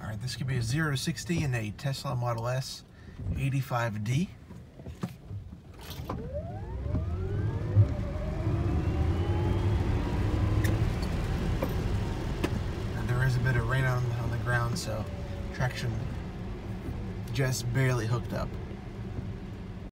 Alright, this could be a 0 to 60 in a Tesla Model S 85D. And there is a bit of rain on the ground, so traction just barely hooked up.